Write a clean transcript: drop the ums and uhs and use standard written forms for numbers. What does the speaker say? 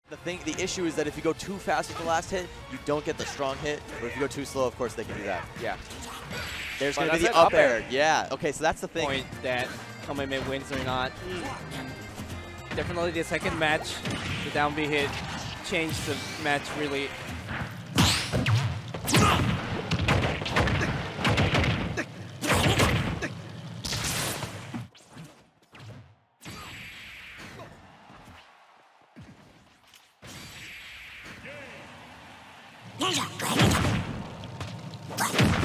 The issue is that if you go too fast with the last hit, you don't get the strong hit. But if you go too slow, of course they can do that. Yeah. There's going to be the up air. Yeah. Okay, so that's the thing. Point that Kameme wins or not. Definitely the second match, the down B hit changed the match really. Ninja, Greninja.